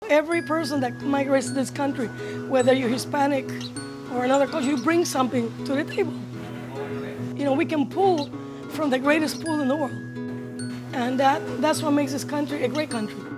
Every person that migrates to this country, whether you're Hispanic or another culture, you bring something to the table. You know, we can pull from the greatest pool in the world. And that's what makes this country a great country.